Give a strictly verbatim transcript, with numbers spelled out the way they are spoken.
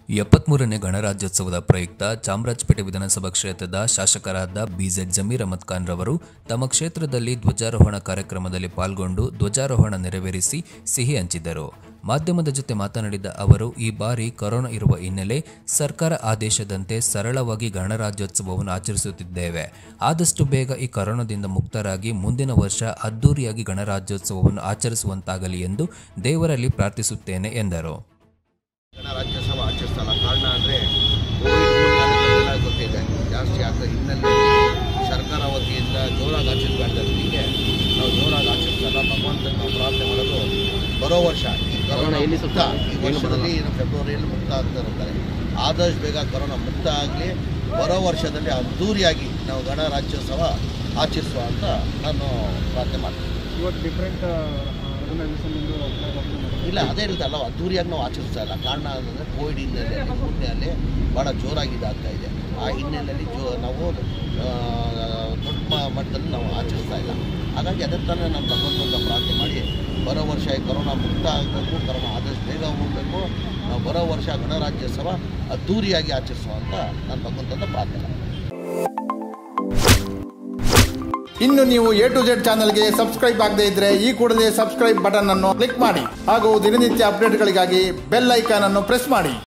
ಎಪ್ಪತ್ಮೂರನೇ ಗಣರಾಜ್ಯೋತ್ಸವದ ಪ್ರಯುಕ್ತ ಚಾಮರಾಜಪೇಟೆ ವಿಧಾನಸಭಾ ಕ್ಷೇತ್ರದ ಶಾಸಕರಾದ ಬಿ ಝೆಡ್ ಜಮೀರ್ ಅಹಮದ್ ಖಾನ್ ರವರು ತಮ್ಮ ಕ್ಷೇತ್ರದಲ್ಲಿ ಧ್ವಜಾರೋಹಣ ಕಾರ್ಯಕ್ರಮದಲ್ಲಿ ಪಾಲ್ಗೊಂಡು ಧ್ವಜಾರೋಹಣ ನೆರವೇರಿಸಿ ಸಿಹಿ ಹಂಚಿದರು. ಮಾಧ್ಯಮದ ಜೊತೆ ಮಾತನಾಡಿದ ಅವರು, ಈ ಬಾರಿ ಕೊರೋನಾ ಇರುವ ಹಿನ್ನೆಲೆ ಸರ್ಕಾರ ಆದೇಶದಂತೆ ಸರಳವಾಗಿ ಗಣರಾಜ್ಯೋತ್ಸವವನ್ನು ಆಚರಿಸುತ್ತಿದ್ದೇವೆ. ಆದಷ್ಟು ಬೇಗ ಈ ಕೊರೋನಾದಿಂದ ಮುಕ್ತರಾಗಿ ಮುಂದಿನ ವರ್ಷ ಅದ್ದೂರಿಯಾಗಿ ಗಣರಾಜ್ಯೋತ್ಸವವನ್ನು ಆಚರಿಸುವಂತಾಗಲಿ ಎಂದು ದೇವರಲ್ಲಿ ಪ್ರಾರ್ಥಿಸುತ್ತೇನೆ ಎಂದರು. ಗಣರಾಜ್ಯೋತ್ಸವ ಆಚರಿಸಲ್ಲ. ಕಾರಣ ಅಂದರೆ ಕೋವಿಡ್ ಗೊತ್ತಿದೆ ಜಾಸ್ತಿ ಆಗ್ತದೆ. ಹಿನ್ನೆಲೆಯಲ್ಲಿ ಸರ್ಕಾರ ವತಿಯಿಂದ ಜೋರಾಗಿ ಆಚರಿಸಬೇಕಾದಕ್ಕೆ ನಾವು ಜೋರಾಗಿ ಆಚರಿಸಲ್ಲ. ಭಗವಂತನ ನಾವು ಪ್ರಾರ್ಥನೆ ಮಾಡೋದು ಬರೋ ವರ್ಷ ಈ ಕೊರೋನಾ ಮುಕ್ತ ಈ ವರ್ಷದಲ್ಲಿ ಫೆಬ್ರವರಿಯಲ್ಲಿ ಮುಕ್ತ ಆಗ್ತಾ ಇರ್ತಾರೆ. ಆದಷ್ಟು ಬೇಗ ಕೊರೋನಾ ಮುಕ್ತ ಆಗಲಿ, ಬರೋ ವರ್ಷದಲ್ಲಿ ಅದ್ದೂರಿಯಾಗಿ ನಾವು ಗಣರಾಜ್ಯೋತ್ಸವ ಆಚರಿಸುವ ಅಂತ ನಾನು ಪ್ರಾರ್ಥನೆ ಮಾಡ್ತೀನಿ. ಇವತ್ತು ಡಿಫ್ರೆಂಟ್ ಇಲ್ಲ, ಅದೇ ರೀತಿ ಅಲ್ಲ, ಅದ್ದೂರಿಯಾಗಿ ನಾವು ಆಚರಿಸ್ತಾ ಇಲ್ಲ. ಕಾರಣ ಅಂದರೆ ಕೋವಿಡ್ ಹಿನ್ನೆಲೆಯಲ್ಲಿ ಪುಣ್ಯಲ್ಲಿ ಭಾಳ ಜೋರಾಗಿ ಇದಾಗ್ತಾ ಇದೆ. ಆ ಹಿನ್ನೆಲೆಯಲ್ಲಿ ಜೋ ನಾವು ದೊಡ್ಡ ಮಟ್ಟದಲ್ಲಿ ನಾವು ಆಚರಿಸ್ತಾ ಇಲ್ಲ. ಹಾಗಾಗಿ ಅದಕ್ಕೆ ತಾನೇ ನಾನು ಭಗವಂತನ ಪ್ರಾರ್ಥನೆ ಮಾಡಿ ಬರೋ ವರ್ಷ ಈ ಕೊರೋನಾ ಮುಕ್ತ ಆಗಬೇಕು, ಕೊರೋನಾ ಆದಷ್ಟು ಬೇಗ ಹೋಗಬೇಕು, ನಾವು ಬರೋ ವರ್ಷ ಗಣರಾಜ್ಯೋತ್ಸವ ಅದ್ದೂರಿಯಾಗಿ ಆಚರಿಸುವ ಅಂತ ನಾನು ಭಗವಂತನ ಪ್ರಾರ್ಥನೆ. ಇನ್ನು ನೀವು ಎ ಟು ಝೆಡ್ ಚಾನಲ್ಗೆ ಸಬ್ಸ್ಕ್ರೈಬ್ ಆಗದೇ ಇದ್ರೆ ಈ ಕೂಡಲೇ ಸಬ್ಸ್ಕ್ರೈಬ್ ಬಟನ್ ಅನ್ನು ಕ್ಲಿಕ್ ಮಾಡಿ ಹಾಗೂ ದಿನನಿತ್ಯ ಅಪ್ಡೇಟ್ಗಳಿಗಾಗಿ ಬೆಲ್ ಐಕಾನ್ ಅನ್ನು ಪ್ರೆಸ್ ಮಾಡಿ.